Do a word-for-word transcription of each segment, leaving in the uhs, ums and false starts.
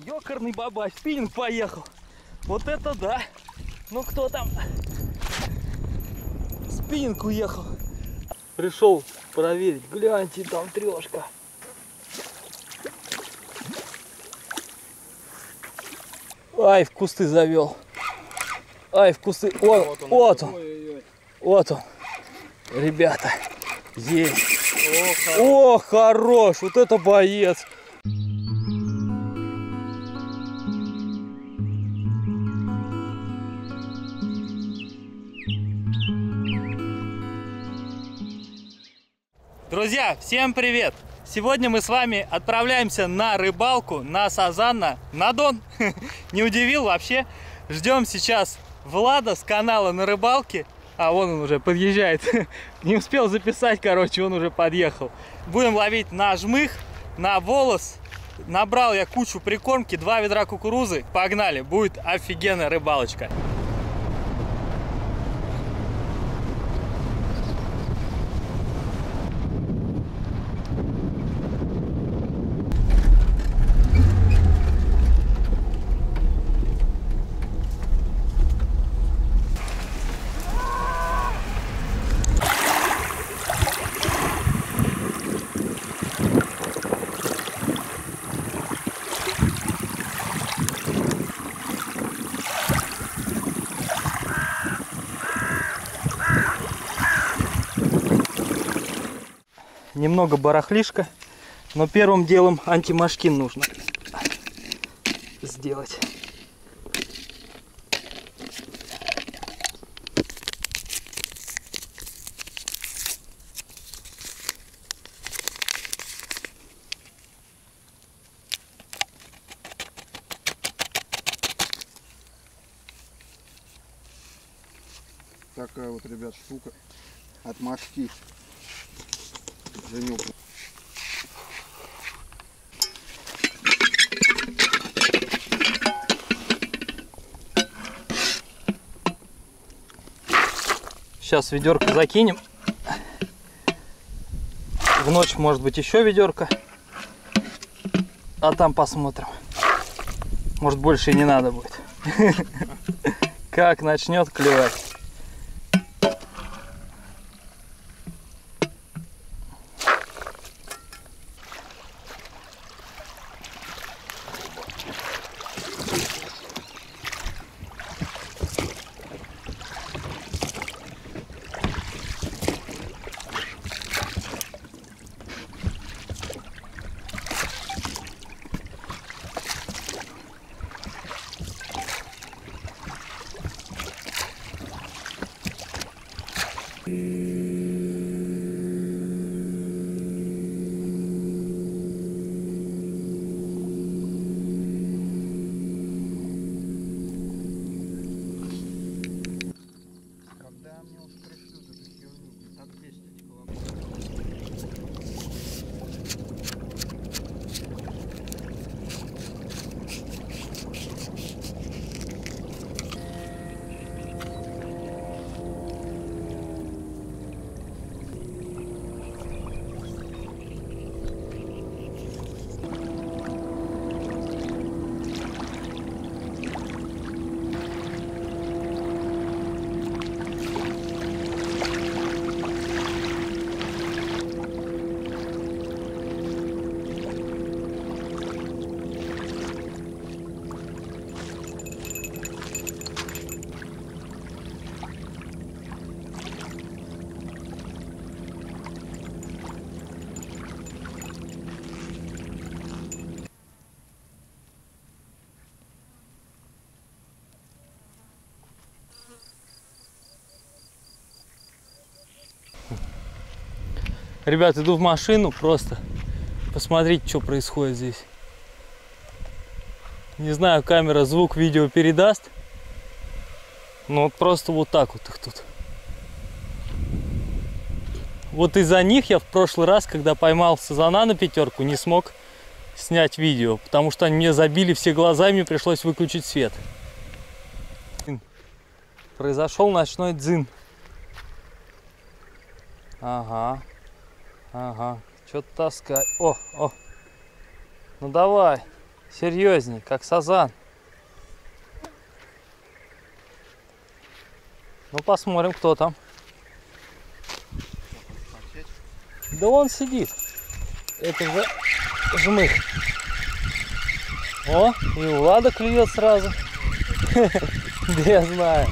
Ёкарный бабай, спиннинг поехал. Вот это да. Ну кто там? Спиннинг уехал. Пришел проверить. Гляньте, там трешка. Ай, в кусты завел. Ай, в кусты. О, вот он. Вот он. Вот он. Ребята. Есть. О, хорош. О, хорош. Вот это боец. Друзья, всем привет! Сегодня мы с вами отправляемся на рыбалку на сазана на Дон. Не удивил вообще. Ждем сейчас Влада с канала На Рыбалке. А вон он уже подъезжает. Не успел записать, короче, он уже подъехал. Будем ловить на жмых, на волос. Набрал я кучу прикормки, два ведра кукурузы. Погнали, будет офигенная рыбалочка. Немного барахлишка, но первым делом антимашкин нужно сделать. Такая вот, ребят, штука от Машки. Женек. Сейчас ведерко закинем. В ночь может быть еще ведерко. А там посмотрим. Может больше и не надо будет. Как начнет клевать. Ребят, иду в машину, просто посмотрите, что происходит здесь. Не знаю, камера звук, видео передаст. Но вот просто вот так вот их тут. Вот из-за них я в прошлый раз, когда поймал сазана на пятерку, не смог снять видео, потому что они мне забили все глаза, и мне пришлось выключить свет. Произошел ночной дзин. Ага. Ага. Что-то таскать. О, о. Ну давай. Серьезней, как сазан. Ну посмотрим, кто там. Да он сидит. Это же жмых. О, и у Влада клюет сразу. Да я знаю.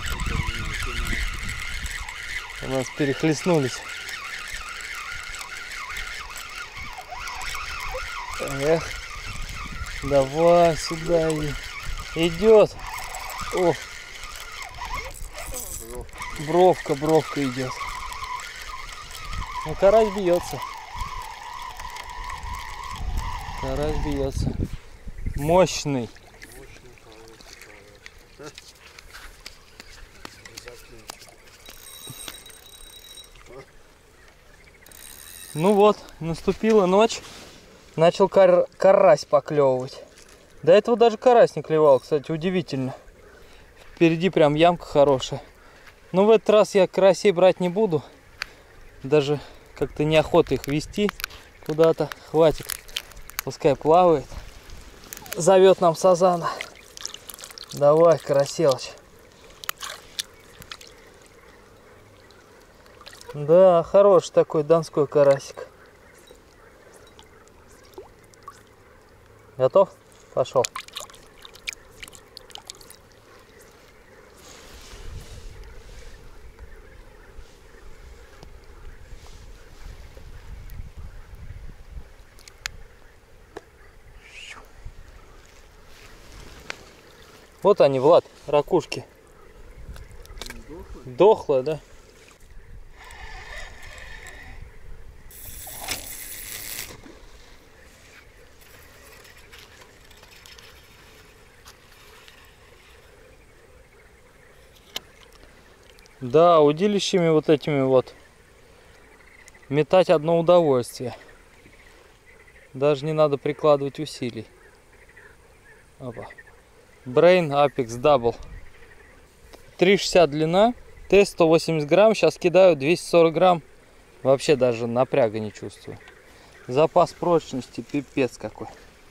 У нас перехлестнулись. Эх, давай сюда. Идет. О, бровка, бровка идет. Ну, карась бьется. Карась бьется. Мощный. Ну вот, наступила ночь. Начал кар карась поклевывать. До этого даже карась не клевал, кстати, удивительно. Впереди прям ямка хорошая. Но в этот раз я карасей брать не буду. Даже как-то неохота их вести куда-то. Хватит. Пускай плавает. Зовет нам сазана. Давай, Караселыч. Да, хороший такой донской карасик. Готов? Пошел. Вот они, Влад, ракушки. Дохлая, да? Да, удилищами вот этими вот метать одно удовольствие. Даже не надо прикладывать усилий. Опа. Brain Apex Double. три шестьдесят длина. Т сто восемьдесят грамм. Сейчас кидаю двести сорок грамм. Вообще даже напряга не чувствую. Запас прочности пипец какой.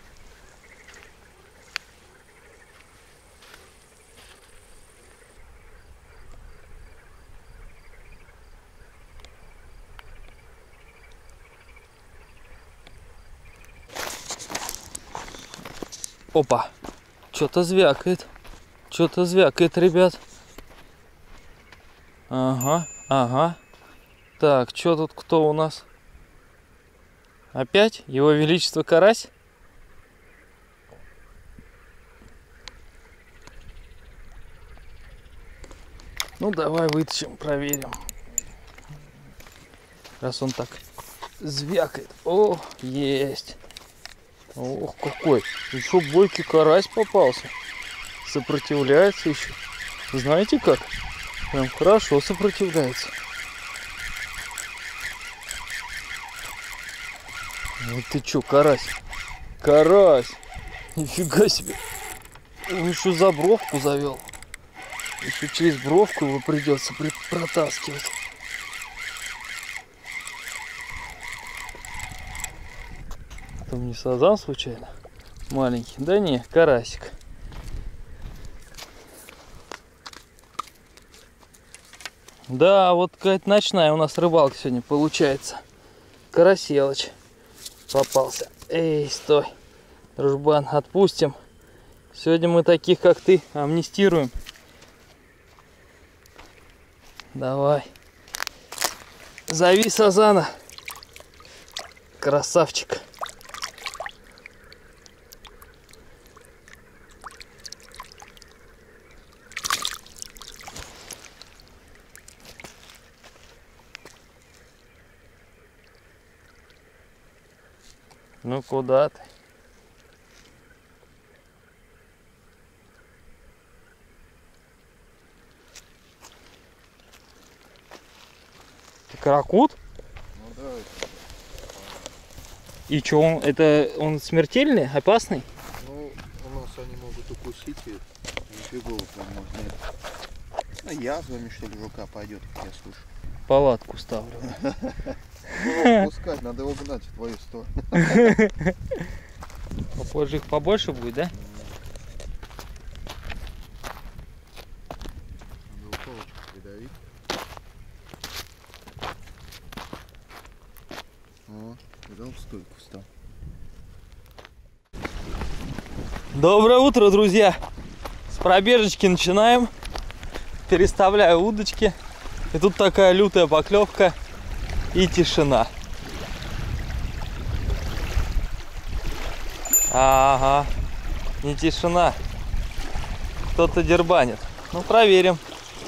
Опа. Что-то звякает. Что-то звякает, ребят. Ага, ага. Так, что тут кто у нас? Опять? Его Величество карась? Ну, давай вытащим, проверим. Раз он так звякает. О, есть. Ох, какой. Еще бойкий карась попался. Сопротивляется еще. Знаете как? Прям хорошо сопротивляется. Вот ты че, карась? Карась! Нифига себе! Он еще за бровку завел. Еще через бровку его придется протаскивать. Там не сазан случайно? Маленький. Да не, карасик. Да, вот какая-то ночная у нас рыбалка сегодня получается. Караселыч попался. Эй, стой. Дружбан, отпустим. Сегодня мы таких, как ты, амнистируем. Давай. Зови сазана. Красавчик. Ну куда ты? Ты каракут? Ну да. И что, он, это он смертельный, опасный? Ну, у нас они могут укусить и нифигово прям можно. А язвами что ли рука пойдет, как я слышу. Палатку ставлю. Ну, пускать, надо его гнать в твою сторону. Попозже их побольше будет, да? Надо палочку придавить. О, взял в стойку встал. Доброе утро, друзья! С пробежечки начинаем. Переставляю удочки. И тут такая лютая поклевка и тишина. Ага, не тишина. Кто-то дербанит. Ну, проверим.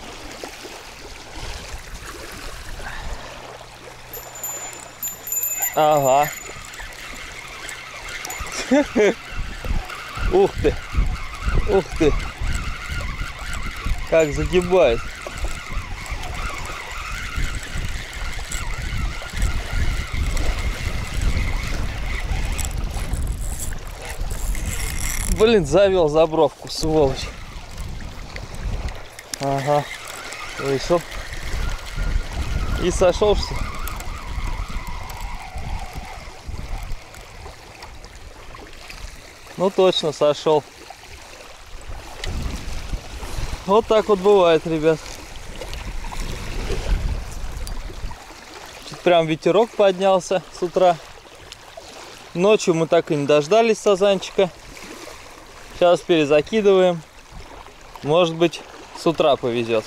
Ага. Ух ты. Ух ты. Как загибает. Блин, завел забровку, сволочь. Ага. Вышел. И сошелся. Ну точно сошел. Вот так вот бывает, ребят. Чуть прям ветерок поднялся с утра. Ночью мы так и не дождались сазанчика. Сейчас перезакидываем. Может быть, с утра повезет.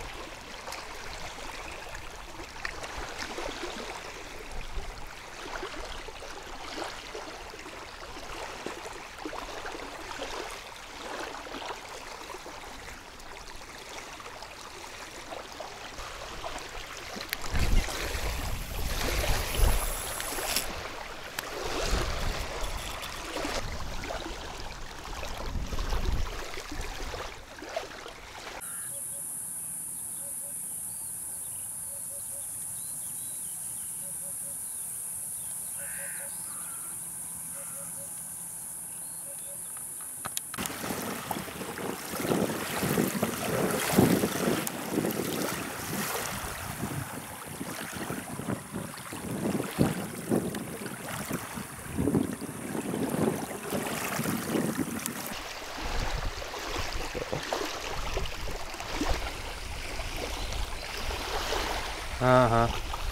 Ага.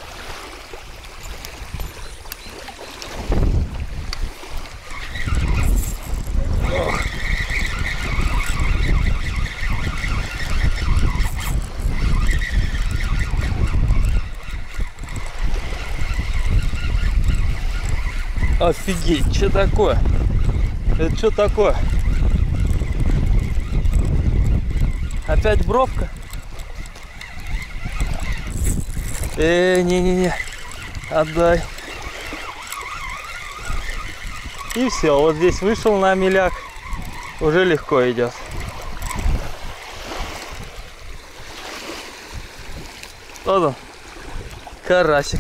Офигеть, что такое? Это что такое? Опять бровка? Э, не-не-не, отдай. И все, вот здесь вышел на миляк, уже легко идет. Вот он, карасик.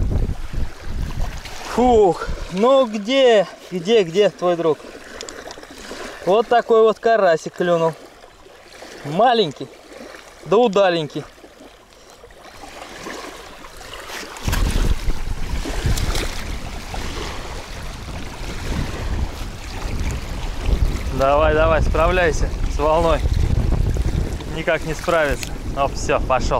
Фух, ну где, где, где твой друг? Вот такой вот карасик клюнул. Маленький, да удаленький. Давай, давай, справляйся с волной. Никак не справится. Оп, все, пошел.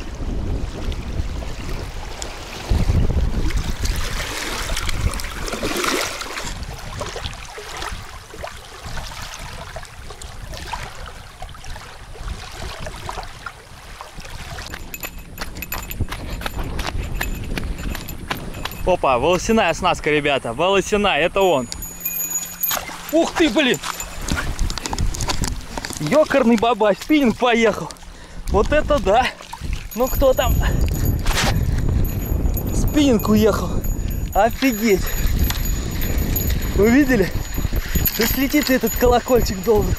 Опа, волосяная оснастка, ребята. Волосяная, это он. Ух ты, блин! Ёкарный бабай, спиннинг поехал. Вот это да. Ну кто там? Спиннинг уехал. Офигеть. Вы видели? Да слетит этот колокольчик долго.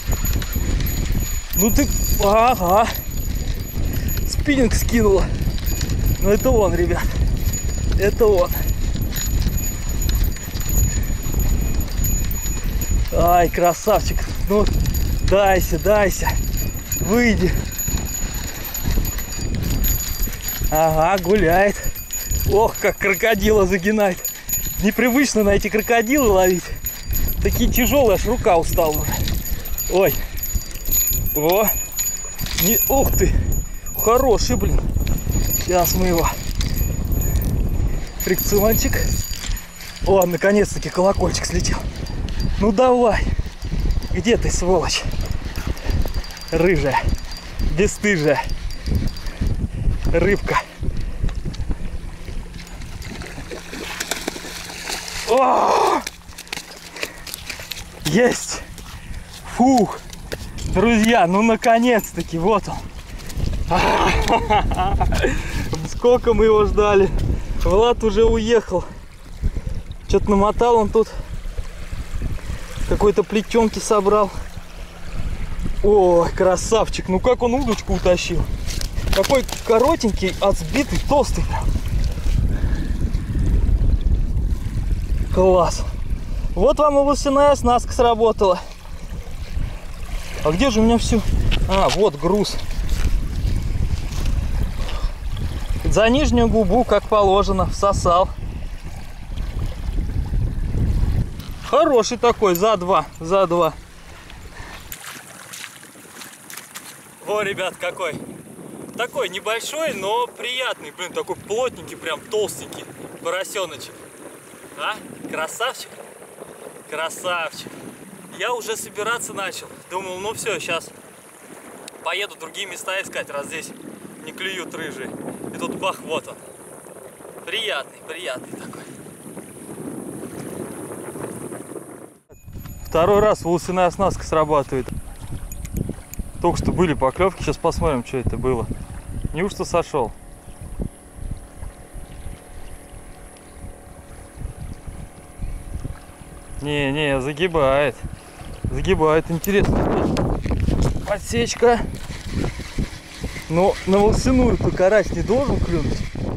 Ну ты... Ага. Спиннинг скинула. Ну это он, ребят. Это он. Ай, красавчик. Ну, дайся, дайся. Выйди. Ага, гуляет. Ох, как крокодила загинает. Непривычно на эти крокодилы ловить. Такие тяжелые, аж рука устала уже. Ой. О. Не... Ух ты. Хороший, блин. Сейчас мы его. Фрикциончик. О, наконец-таки колокольчик слетел. Ну давай. Где ты, сволочь? Рыжая. Бесстыжая. Рыбка. О! Есть! Фух! Друзья, ну наконец-таки, вот он. Сколько мы его ждали. Влад уже уехал. Что-то намотал он тут. Какой-то плетенки собрал. Ой, красавчик. Ну как он удочку утащил. Какой коротенький, а сбитый, толстый прям. Класс. Вот вам и волосяная оснастка сработала. А где же у меня все? А, вот груз. За нижнюю губу, как положено, всосал. Хороший такой, за два, за два. Во, ребят, какой. Такой небольшой, но приятный. Блин, такой плотненький, прям толстенький поросеночек. А? Красавчик? Красавчик. Я уже собираться начал. Думал, ну все, сейчас поеду другие места искать, раз здесь не клюют рыжие. И тут бах, вот он. Приятный, приятный такой. Второй раз волосяная оснастка срабатывает. Только что были поклевки, сейчас посмотрим, что это было. Неужто сошел? Не-не, загибает. Загибает, интересно. Подсечка. Но на волосяную-то карась не должен клюнуть.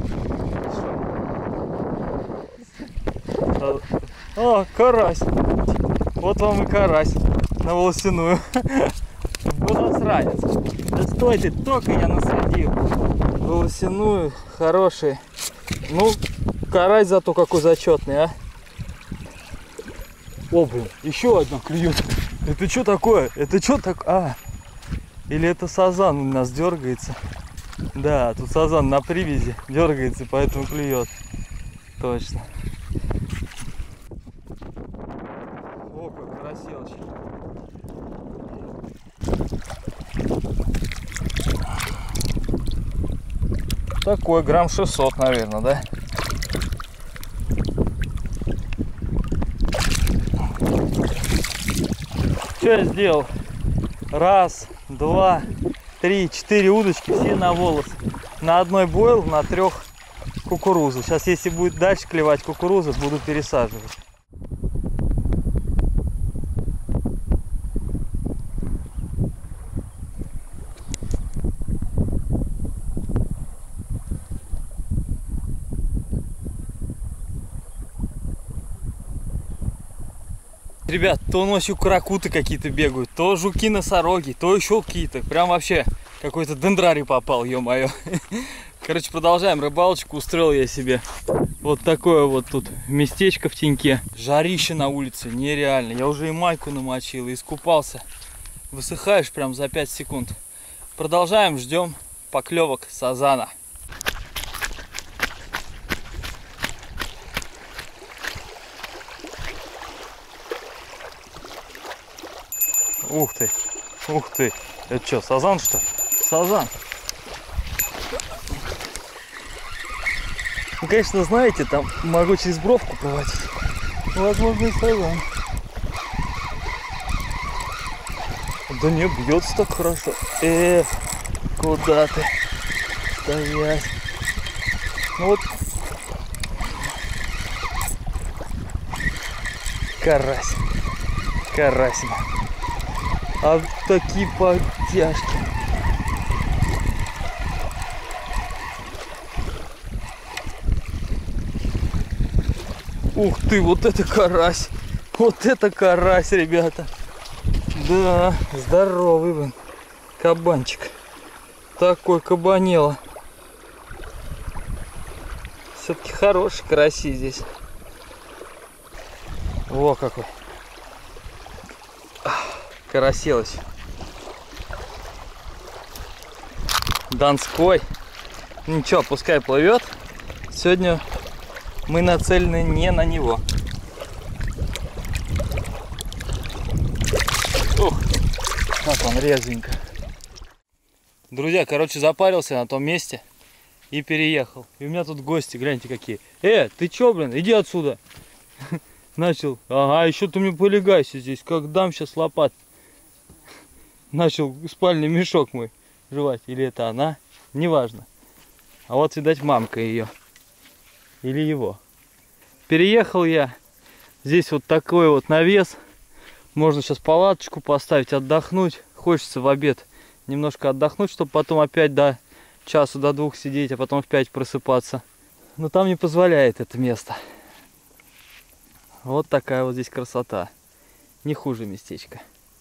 О, карась. Вот вам и карась на волосяную. Был засранец. Да стой ты, только я насадил. Волосяную, хороший. Ну, карась зато какой зачетный, а. О, блин, еще одна клюет. Это что такое? Это что так? А, или это сазан у нас дергается? Да, тут сазан на привязи дергается, поэтому клюет. Точно. О, как красивочек. Такой грамм шестьсот, наверное, да? Что я сделал? Раз, два, три, четыре удочки, все на волос. На одной бойл, на трех кукурузу. Сейчас, если будет дальше клевать кукурузу, буду пересаживать. Ребят, то ночью каракуты какие-то бегают, то жуки-носороги, то еще какие-то. Прям вообще какой-то дендрарий попал, ё-моё. Короче, продолжаем рыбалочку. Устроил я себе вот такое вот тут местечко в теньке. Жарище на улице, нереально. Я уже и майку намочил, и искупался. Высыхаешь прям за пять секунд. Продолжаем, ждем поклевок сазана. Ух ты, ух ты. Это что, сазан что ли? Сазан. Ну, конечно, знаете, там могу через бровку проводить. Возможно, и сазан. Да не, бьется так хорошо. Эх, куда ты? Стоять. Ну вот. Карась. Карась. А такие подтяжки. Ух ты, вот это карась. Вот это карась, ребята. Да, здоровый, блин, кабанчик. Такой кабанело. Все-таки хороший караси здесь. Во какой. Карасилыч. Донской. Ничего, пускай плывет. Сегодня мы нацелены не на него. Ух, как он резвенько. Друзья, короче, запарился на том месте и переехал. И у меня тут гости, гляньте какие. Э, ты чё, блин, иди отсюда. Начал, ага, еще ты мне полегайся здесь, как дам сейчас лопат. Начал спальный мешок мой жевать. Или это она, неважно. А вот, видать, мамка ее. Или его. Переехал я. Здесь вот такой вот навес. Можно сейчас палаточку поставить, отдохнуть. Хочется в обед немножко отдохнуть, чтобы потом опять до часу, до двух сидеть, а потом в пять просыпаться. Но там не позволяет это место. Вот такая вот здесь красота. Не хуже местечко.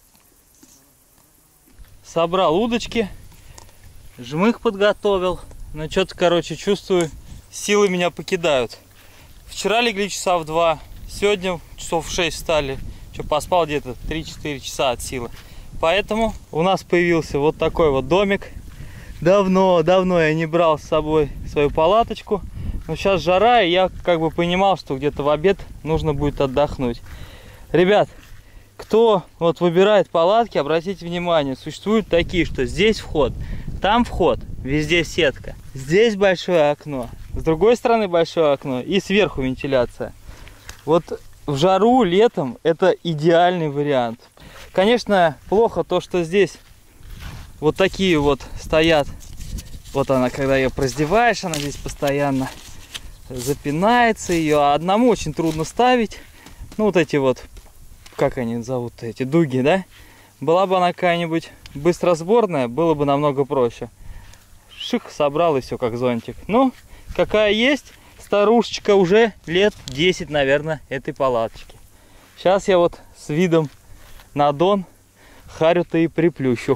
Собрал удочки. Жмых подготовил. Но что-то, короче, чувствую, силы меня покидают. Вчера легли часа в два. Сегодня часов в шесть встали. Что, поспал где-то три-четыре часа от силы. Поэтому у нас появился вот такой вот домик. Давно, давно я не брал с собой свою палаточку. Но сейчас жара, и я как бы понимал, что где-то в обед нужно будет отдохнуть. Ребят, кто вот выбирает палатки, обратите внимание, существуют такие, что здесь вход, там вход, везде сетка. Здесь большое окно, с другой стороны большое окно и сверху вентиляция. Вот в жару, летом это идеальный вариант. Конечно, плохо то, что здесь вот такие вот стоят. Вот она, когда ее раздеваешь, она здесь постоянно запинается. Ее одному очень трудно ставить. Ну, вот эти вот, как они зовут, эти дуги, да? Была бы она какая-нибудь быстросборная, было бы намного проще. Шик, собрал и все, как зонтик. Ну, какая есть, старушечка уже лет десять, наверное, этой палаточки. Сейчас я вот с видом на Дон харю-то и приплющу.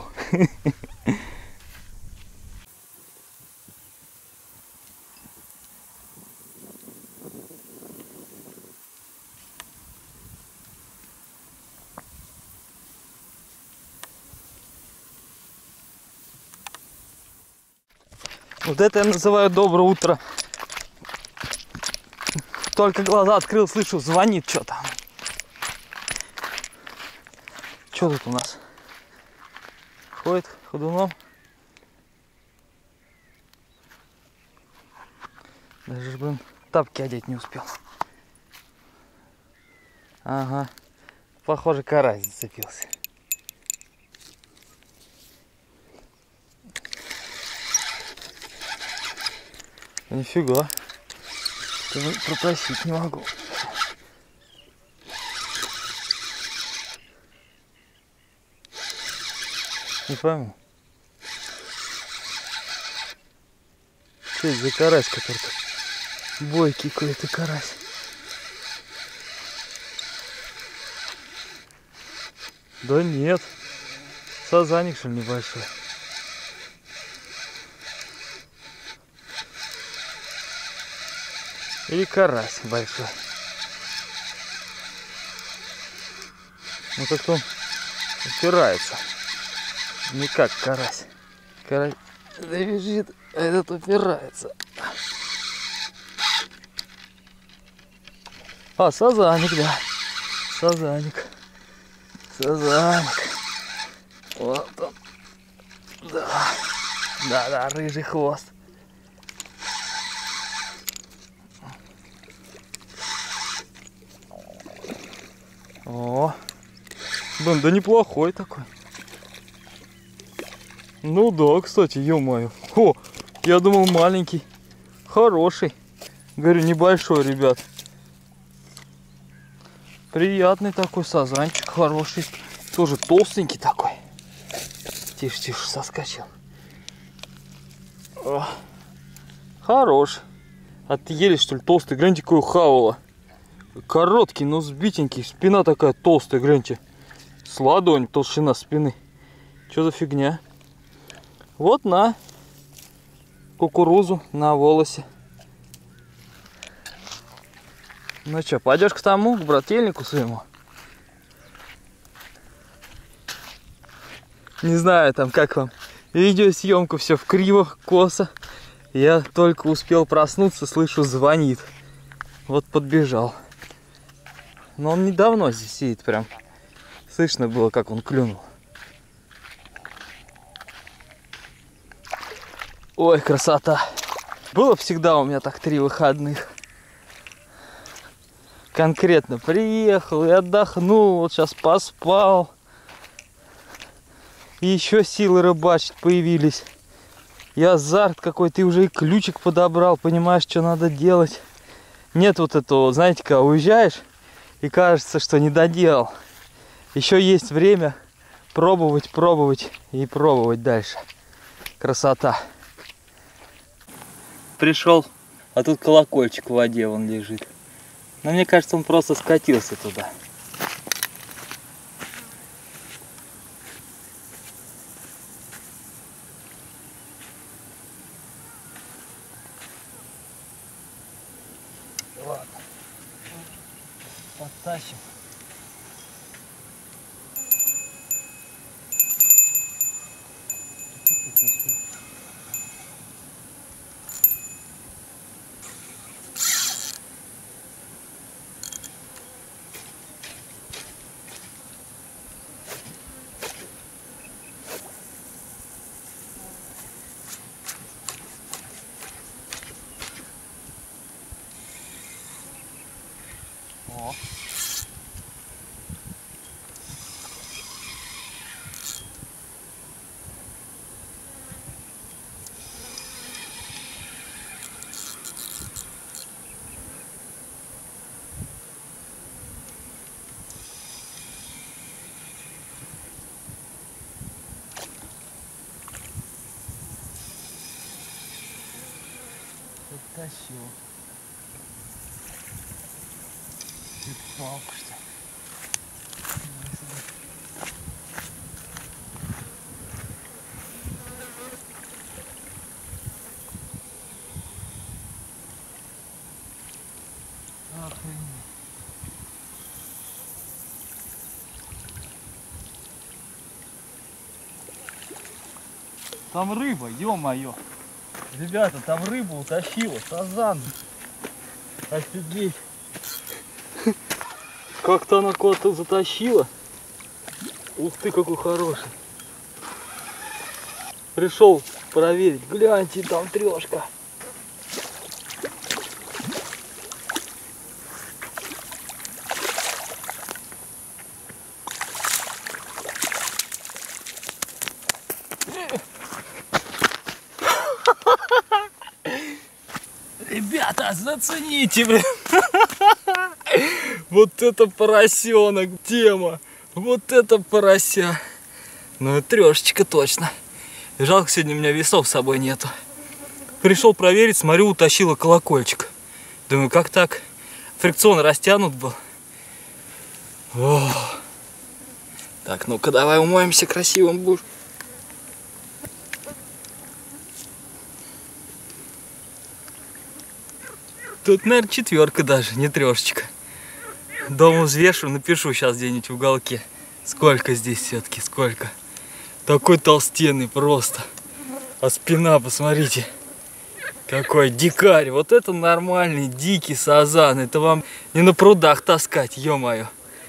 Вот это я называю доброе утро. Только глаза открыл, слышу, звонит что-то. Что тут у нас? Ходит ходуном. Даже, блин, тапки одеть не успел. Ага. Похоже, карась зацепился. Нифига. Протащить не могу. Не пойму. Что это за карась, который бойкий какой-то карась? Да нет. Сазаник, что ли, небольшой. Или карась большой. Ну как-то он упирается. Не как карась. Карась да бежит, а этот упирается. А, сазаник, да. Сазаник. Сазаник. Вот он. Да. Да-да, рыжий хвост. О, блин, да неплохой такой. Ну да, кстати, ё-моё. О, я думал маленький. Хороший. Говорю, небольшой, ребят. Приятный такой сазанчик, хороший. Тоже толстенький такой. Тише, тише, соскочил. О, хороший. А ты еле, что ли, толстый? Гляньте, какой хавала. Короткий, но сбитенький. Спина такая толстая, гляньте. С ладонь толщина спины. Что за фигня? Вот на кукурузу на волосе. Ну что, пойдешь к тому, к брательнику своему? Не знаю, там как вам. Видеосъемка, все в криво, косо. Я только успел проснуться, слышу, звонит. Вот подбежал. Но он недавно здесь сидит прям. Слышно было, как он клюнул. Ой, красота. Было всегда у меня так три выходных. Конкретно приехал и отдохнул, вот сейчас поспал. И еще силы рыбачить появились. И азарт какой-то, и уже и ключик подобрал, понимаешь, что надо делать. Нет вот этого, знаете, когда уезжаешь, и кажется, что не доделал. Еще есть время пробовать, пробовать и пробовать дальше. Красота. Пришел, а тут колокольчик в воде вон лежит. Но мне кажется, он просто скатился туда. Ладно. Подтащим. О. Подтащил. Палку, что ли? Охренеть. Там рыба, ё-моё. Ребята, там рыба утащила, сазан. Офигеть. Как-то она куда-то затащила. Ух ты, какой хороший. Пришел проверить. Гляньте, там трешка. Ребята, зацените, блин. Вот это поросенок, тема. Вот это порося. Ну, трешечка точно. Жалко, сегодня у меня весов с собой нету. Пришел проверить, смотрю, утащила колокольчик. Думаю, как так? Фрикцион растянут был. О. Так, ну-ка, давай умоемся красивым будешь. Тут, наверное, четверка даже, не трешечка. Дома взвешу, напишу сейчас где-нибудь в уголке. Сколько здесь все-таки, сколько. Такой толстенный просто. А спина, посмотрите. Какой дикарь. Вот это нормальный дикий сазан. Это вам не на прудах таскать, ё-моё.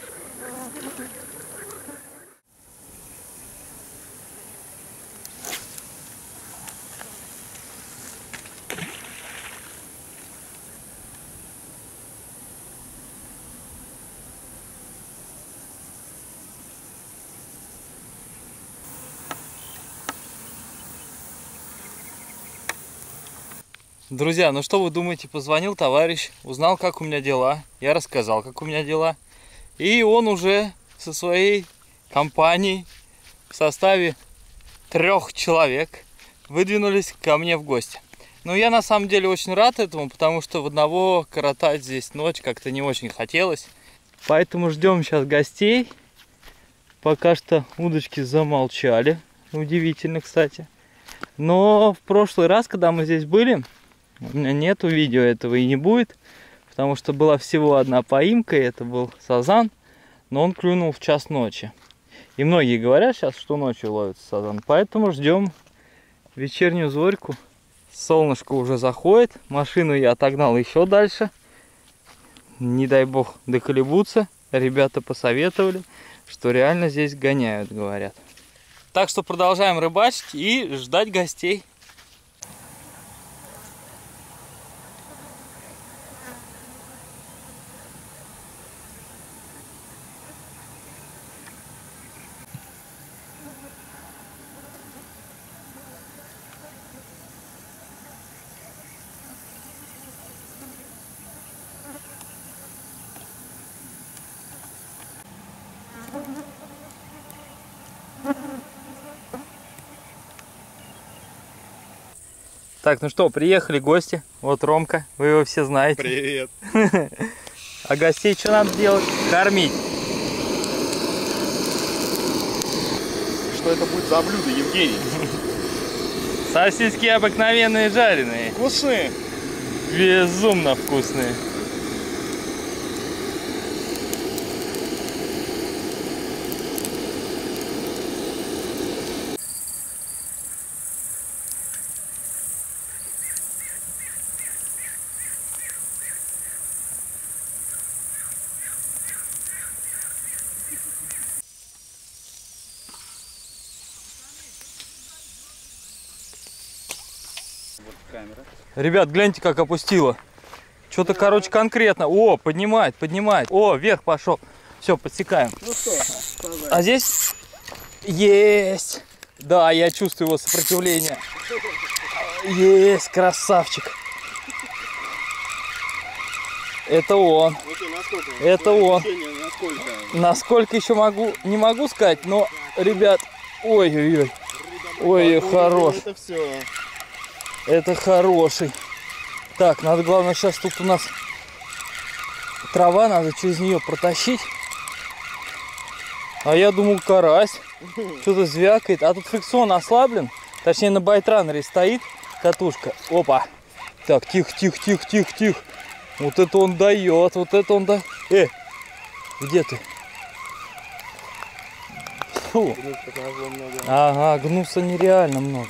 Друзья, ну что вы думаете, позвонил товарищ, узнал, как у меня дела, я рассказал, как у меня дела, и он уже со своей компанией в составе трех человек выдвинулись ко мне в гости. Но я на самом деле очень рад этому, потому что в одного коротать здесь ночь как-то не очень хотелось. Поэтому ждем сейчас гостей. Пока что удочки замолчали, удивительно, кстати. Но в прошлый раз, когда мы здесь были, у меня нету видео этого и не будет, потому что была всего одна поимка, и это был сазан, но он клюнул в час ночи. И многие говорят сейчас, что ночью ловится сазан. Поэтому ждем вечернюю зорьку. Солнышко уже заходит. Машину я отогнал еще дальше. Не дай бог доколебутся. Ребята посоветовали, что реально здесь гоняют, говорят. Так что продолжаем рыбачить и ждать гостей. Так, ну что, приехали гости. Вот Ромка, вы его все знаете. Привет. А гостей что надо делать? Кормить. Что это будет за блюдо, Евгений? Сосиски обыкновенные жареные. Вкусные? Безумно вкусные. Вот камера. Ребят, гляньте, как опустило. Что-то, короче, конкретно. О, поднимает, поднимает. О, вверх пошел. Все, подсекаем. Ну что, сказать. А здесь есть. Да, я чувствую его сопротивление. Есть, красавчик. Это он. Вот и насколько, Это он. Насколько? Насколько еще могу, не могу сказать, но, ребят, ой-ой-ой. Ой, хорош. Это все. Это хороший. Так, надо, главное, сейчас тут у нас трава, надо через нее протащить. А я думал, карась. Что-то звякает. А тут фрикцион ослаблен. Точнее, на байтранере стоит катушка. Опа. Так, тихо, тихо, тихо, тихо, тихо. Вот это он дает. Вот это он дает. Э, где ты? Фу. Ага, гнуса нереально много.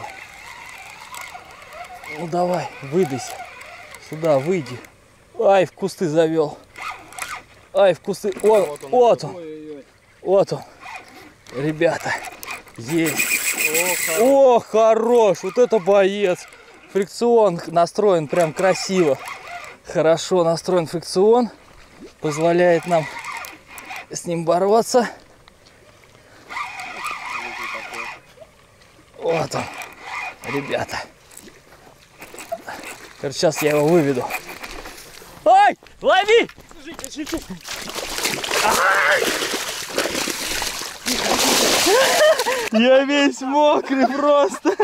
Ну давай, выдайся. Сюда, выйди. Ай, в кусты завел. Ай, в кусты. О, вот он. Вот он. Вот он. Ребята, есть. О, хорош. Вот это боец. Фрикцион настроен прям красиво. Хорошо настроен фрикцион. Позволяет нам с ним бороться. Вот он. Ребята. Короче, сейчас я его выведу. Ай! Лови! Я весь мокрый просто.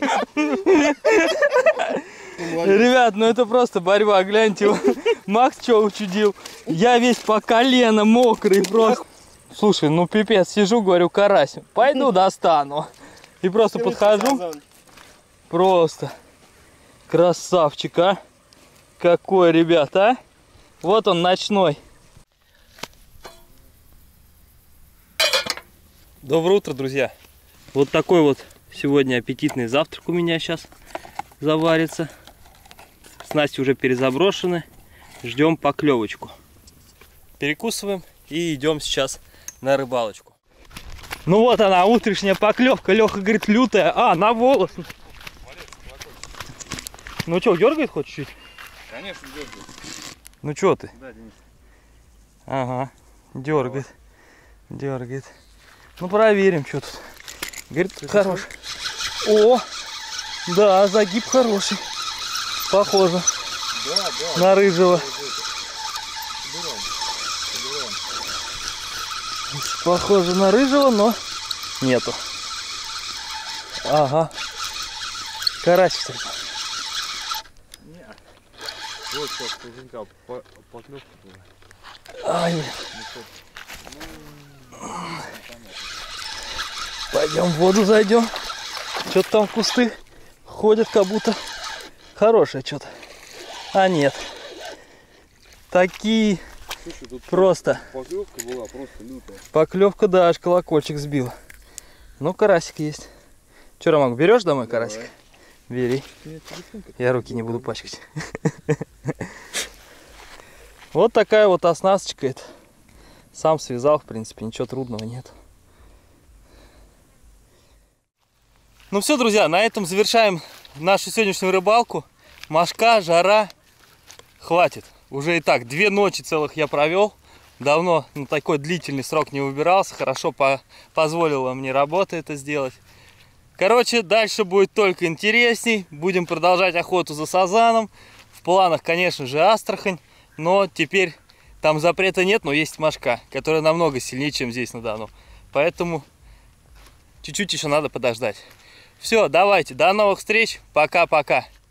Ребят, ну это просто борьба. Гляньте, Макс что учудил. Я весь по колено мокрый просто. Слушай, ну пипец, сижу, говорю, карась. Пойду достану. И просто подхожу. Просто. Красавчик, а? Какой, ребята, а? Вот он, ночной. Доброе утро, друзья. Вот такой вот сегодня аппетитный завтрак у меня сейчас заварится. Снасти уже перезаброшены. Ждем поклевочку. Перекусываем и идем сейчас на рыбалочку. Ну вот она, утренняя поклевка. Леха говорит, лютая. А, на волос. Ну что, дергает хоть чуть-чуть? Конечно, дергает. Ну что ты? Да, Денис. Ага, дергает. Дергает. Ну проверим, что тут. Говорит, хороший. О, да, загиб хороший. Похоже. Да, да. На рыжего. Собираем. Собираем. Похоже на рыжего, но нету. Ага. Карась встретил. Вот сейчас кузенька поклевка была. Ай, блин. Пойдем в воду зайдем. Что-то там кусты ходят, как будто хорошее что-то. А нет. Такие. Слушай, тут просто. Поклевка была просто лютая. Поклевка, да, аж колокольчик сбил. Ну, карасик есть. Че, Роман, берешь домой Давай. карасик? Бери. Я руки не буду пачкать. Вот такая вот оснасточка. Это. Сам связал, в принципе, ничего трудного нет. Ну все, друзья, на этом завершаем нашу сегодняшнюю рыбалку. Мошка, жара. Хватит. Уже и так две ночи целых я провел. Давно на такой длительный срок не выбирался. Хорошо по позволила мне работа это сделать. Короче, дальше будет только интересней. Будем продолжать охоту за сазаном. В планах, конечно же, Астрахань. Но теперь там запрета нет, но есть мошка, которая намного сильнее, чем здесь на Дону. Поэтому чуть-чуть еще надо подождать. Все, давайте, до новых встреч. Пока-пока.